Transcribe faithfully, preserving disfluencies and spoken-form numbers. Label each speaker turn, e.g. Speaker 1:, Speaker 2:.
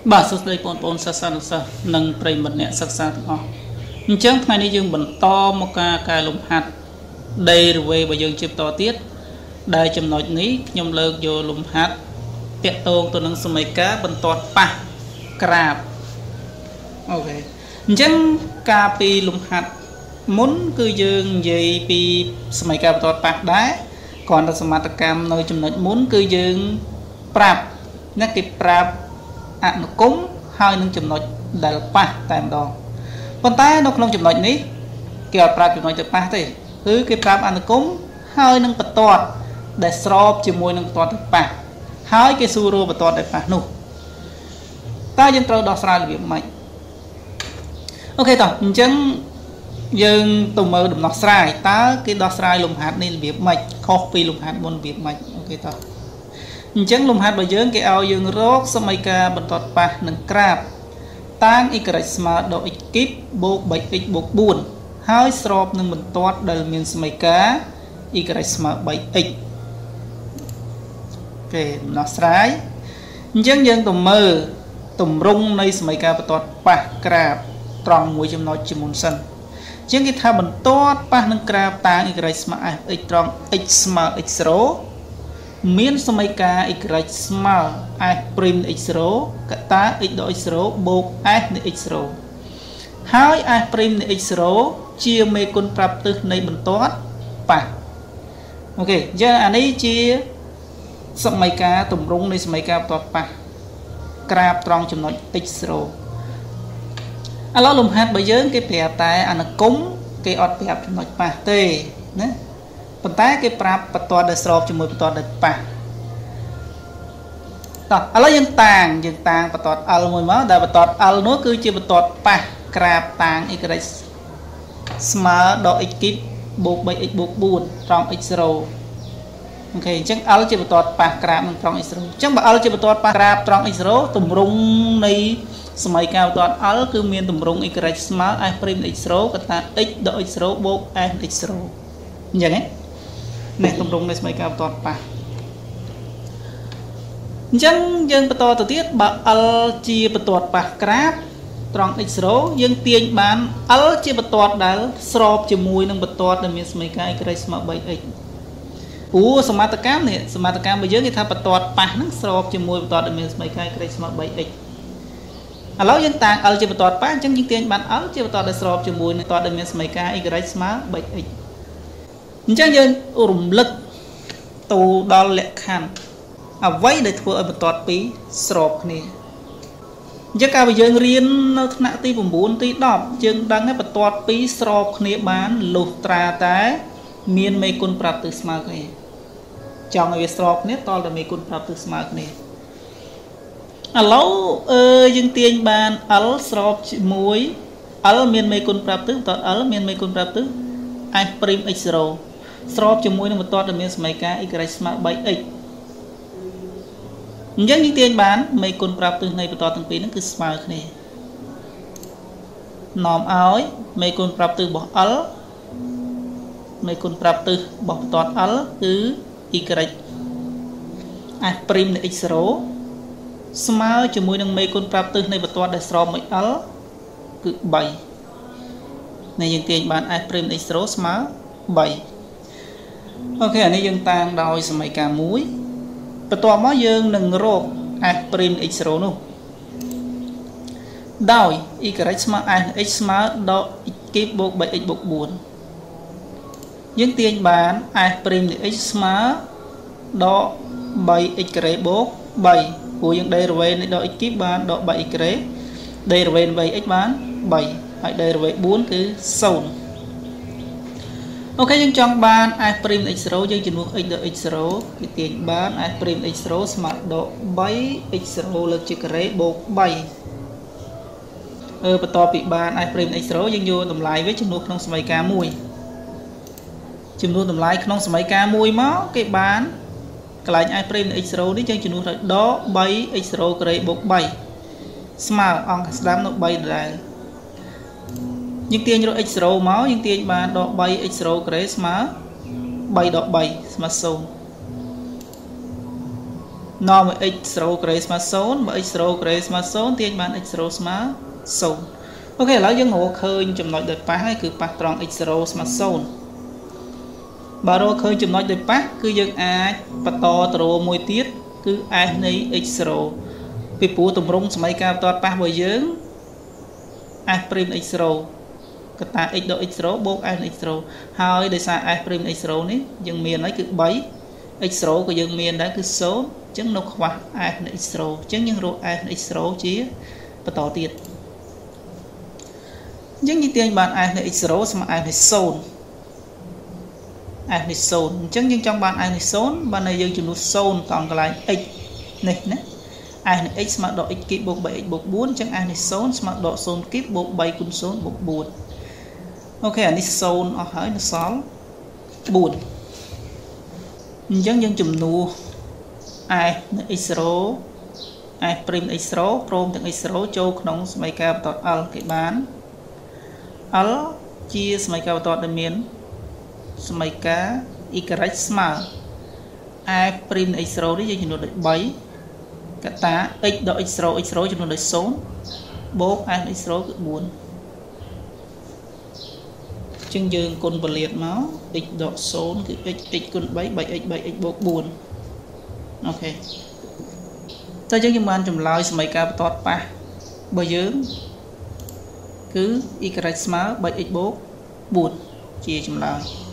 Speaker 1: បាទសួស្តីបងប្អូនសិស្សនិស្សិតនិងប្រិយមិត្តអ្នកសិក្សាទាំងអស់អញ្ចឹងថ្ងៃនេះយើងបន្តមកការកែលំហាត់ Derivative របស់យើងជាបន្តទៀតដែលចំណុចនេះខ្ញុំលើកយកលំហាត់តាក់ទងទៅនឹងសមីការបន្ទាត់ប៉ះក្រាបអូខេអញ្ចឹងការពីលំហាត់មុនគឺយើងនិយាយពីសមីការបន្ទាត់ប៉ះដែរគ្រាន់តែសមត្ថកម្មនៅចំណុចមុនគឺយើងប្រាប់ណាគេប្រាប់អនុគមហើយនឹងចំណុចដែលប៉ះតែម្ដងប៉ុន្តែនៅក្នុងចំណុចនេះគេអត់ប្រាប់ចំណុចទៅប៉ះទេគឺគេប្រាប់អនុគមហើយនឹងបន្ទាត់ដែលស្របជាមួយនឹងបន្ទាត់ទៅប៉ះហើយគេសួររកបន្ទាត់ដែលប៉ះនោះតើយើងត្រូវដោះស្រាយរបៀបម៉េចអូខេតោះអញ្ចឹងយើងទៅមើលដំណោះស្រាយតើគេដោះស្រាយលំហាត់នេះរបៀបម៉េចខុសពីលំហាត់មុនរបៀបម៉េចអូខេតោះអញ្ចឹងលំហាត់របស់យើងគេឲ្យយើងរកសមីការបន្ទាត់ប៉ះនឹងក្រាបតាន y ស្មើដល់ x គីបបូក 3x បូក 4ហើយស្របនឹងបន្ទាត់ដែលមានសមីការ y ស្មើ 3x គេដំណោះស្រាយអញ្ចឹងយើងទៅមើលទម្រង់នៃសមីការបន្ទាត់ប៉ះក្រាបត្រង់មួយចំណុចជាមុនសិនអញ្ចឹងគេថាបន្ទាត់ប៉ះនឹងក្រាបតាន y ស្មើ f(x) ត្រង់ x ស្មើ x0មានសមីការ y ស្មើ f' x 0កតា x ដល់ x 0បូក f នៃ x 0ហើយ f' នៃ x 0ជាមេគុណប្រាប់ទិសនៃបន្ទាត់ប៉ះអូខេអញ្ចឹងអានេះជាសមីការទម្រង់នៃសមីការបន្ទាត់ប៉ះក្រាបត្រង់ចំណុច x 0ឥឡូវលំហាត់របស់យើងគេប្រាប់តែអនុគមគេអត់ប្រាប់ចំណុចប៉ះទេណាប៉ុន្តែគេប្រាប់បន្ទាត់ដែលស្របជាមួយបន្ទាត់ដែលប៉ះតោះឥឡូវយើងតាងយើងតាងបន្ទាត់ L មួយមកដែលបន្ទាត់ L នោះគឺជាបន្ទាត់ប៉ះក្រាបតាង y ស្មើដល់ x គីបបូក 3x បូក 4 ត្រង់ x 0អូខេអញ្ចឹង L ជាបន្ទាត់ប៉ះក្រាបនឹងត្រង់ x 0អញ្ចឹងបើ L ជាបន្ទាត់ប៉ះក្រាបត្រង់ x 0ទម្រង់នៃសមីការបន្ទាត់ L គឺមានទម្រង់ y ស្មើ f' នៃ x 0កតា x ដល់ x 0បូក f នៃ x 0អញ្ចឹងនេះទម្រង់នៃសមីការបន្ទាត់ប៉ះអញ្ចឹងយើងបន្តទៅទៀតបើ L ជាបន្ទាត់ប៉ះក្រាបត្រង់ x 0យើងទាញបាន L ជាបន្ទាត់ដែលស្របជាមួយនឹងបន្ទាត់ដែលមានសមីការ y ស្មើ 3x អូសមត្ថកម្មនេះសមត្ថកម្មរបស់យើងគេថាបន្ទាត់ប៉ះនឹងស្របជាមួយបន្ទាត់ដែលមានសមីការ y ស្មើ 3x ឥឡូវយើងតាំង L ជាបន្ទាត់ប៉ះអញ្ចឹងយើងទាញបាន L ជាបន្ទាត់ដែលស្របជាមួយនឹងបន្ទាត់ដែលមានសមីការ y ស្មើ 3x អញ្ចឹងយើងរំលឹកទៅដល់លក្ខខណ្ឌអ្វីដែលធ្វើឲ្យបន្ទាត់ពីរស្របគ្នាអញ្ចឹងកាលបើយើងរៀននៅថ្នាក់ទី9ទី10យើងដឹងថាបន្ទាត់ពីរស្របគ្នាបានលុះត្រាតែមានមេគុណប្រាប់ទិសស្មើគ្នាចង់ឲ្យវាស្របគ្នាតលតែមេគុណប្រាប់ទិសស្មើគ្នាឥឡូវអឺយើងទាញបាន L ស្របជាមួយ L មានមេគុណប្រាប់ទិសបន្ទាត់ L មានមេគុណប្រាប់ទិស f' x 0ស្របជាមួយនឹងបន្ទាត់ដែលមានសមីការ y ស្មើ 3x អញ្ចឹងយើងទាញបានមេគុណប្រាប់ទិសនៃបន្ទាត់ទាំងពីរហ្នឹងគឺស្មើគ្នានាំឲ្យមេគុណប្រាប់ទិសរបស់ L មេគុណប្រាប់ទិសរបស់បន្ទាត់ L គឺ y f' នៃ x 0ស្មើជាមួយនឹងមេគុណប្រាប់ទិសនៃបន្ទាត់ដែលស្របមួយ L គឺ3នេះយើងទាញបាន f' នៃ x 0ស្មើ3អូខេអានេះយើងតាំងដោយសមីការមួយបន្ទាប់មកយើងនឹងរក f' x 0នោះដោយ y ស្មើ f x ស្មើដល់ x គីបបូក 3x បូក 4យើងទាញបាន f' នៃ x ស្មើដល់ 3x ការ៉េបូក3ព្រោះយើង derivative នៃដល់ x គីបបានដល់ 3x ការ៉េ derivative នៃ 3x បាន3ហើយ derivative 4គឺ0អូខេយើងចង់បាន f' នៃ x 0យើងជំនួស x ដល់ x 0គឺទាញបាន f' នៃ x 0ស្មើដល់ 3x 0លើកជាការ៉េបូក3អឺបន្ទាប់ពីបាន f' នៃ x 0យើងយកតម្លៃវាជំនួសក្នុងសមីការមួយជំនួសតម្លៃក្នុងសមីការមួយមកគេបានកន្លែង f' នៃ x 0នេះយើងជំនួសដោយដក 3x 0ការ៉េបូក3ស្មើអង្គស្ដាំនៅ3ដដែលយើងទាញរក x 0មកយើងទាញបានដក 3x 0ការ៉េស្មើ3ដក3ស្មើ0 nó mà x rho gray mà son mà x rho gray mà son thì bạn x rho mà son ok là dân ngộ khơi chùm nói đời pa hay cứ pa tròn x rho mà son bà rô khơi chùm nói đời pa cứ dân ai pa to trô môi tiết cứ ai này x rho vì phụ tùm rung mấy cao to pa bởi dưỡng ai prim x rho cái ta x độ x rho bố ai x rho hai để xa ai prim x rho ní dân miền nói cứ bấy x rho của dân miền đã cứ số chứng nó khoa ai x rho chứng những rô ai x rho chia và tỏ tiệt chứng như tiền bạn ai x rho mà ai son ai son chứng những trong bạn ai son bạn này dân chừng nó son còn cái lại x này nè ai x mà độ x kip bộ bảy bộ bốn chẳng ai son mà độ son kip bộ bảy cùng son bộ bốn ok anh son ở hỏi nó sáu buồn dân dân chùm nụ ai x rho ai prim x rho promទាំងx rhoចូលក្នុងសមីការបន្ត l គេបាន l ជាសមីការបន្តដែលមានសមីការ y ស្មើ ai prim x rho នេះយើងចំនួនដូចបីកតា x ដល់ x rho x rho ចំនួនដូចศูนย์បូក ai x rho គឺbốnចឹងយើងគុណពលាតមក x ដកศูนย์គឺ x x គុណបី 3x 3x បូកbốnអូខេតែយើងយើងបានចម្លើយសមីការបន្តប៉ះរបស់យើងគឺ y ស្មើ 3x បូកbốnជាចម្លើយ